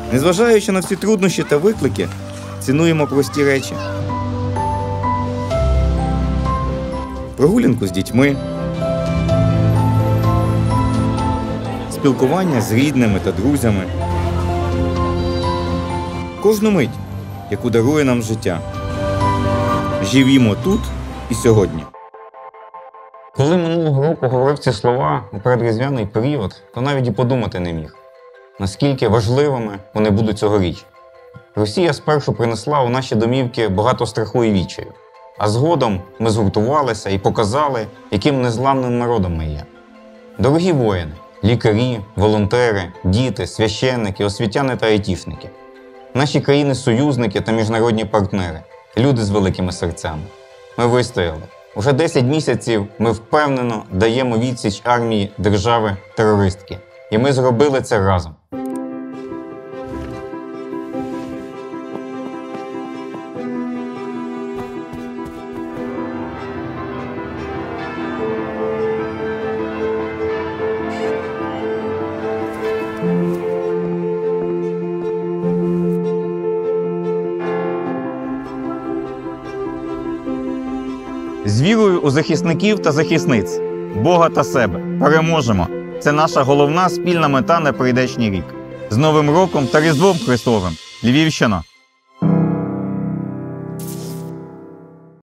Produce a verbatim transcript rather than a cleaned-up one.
Незважаючи на всі труднощі та виклики, цінуємо прості речі. Прогулянку з дітьми, спілкування з рідними та друзями, кожну мить, яку дарує нам життя. Живімо тут і сьогодні. Коли минулого року говорив ці слова у передріздвяний період, то навіть і подумати не міг, наскільки важливими вони будуть цьогоріч. Росія спершу принесла у наші домівки багато страху і відчаю, а згодом ми згуртувалися і показали, яким незламним народом ми є. Дорогі воїни, лікарі, волонтери, діти, священники, освітяни та айтішники, наші країни-союзники та міжнародні партнери, люди з великими серцями. Ми вистояли. Уже десять місяців ми впевнено даємо відсіч армії держави-терористки. І ми зробили це разом. З вірою у захисників та захисниць, Бога та себе. Переможемо! Це наша головна спільна мета на прийдешній рік. З Новим роком та Різдвом Христовим! Львівщина!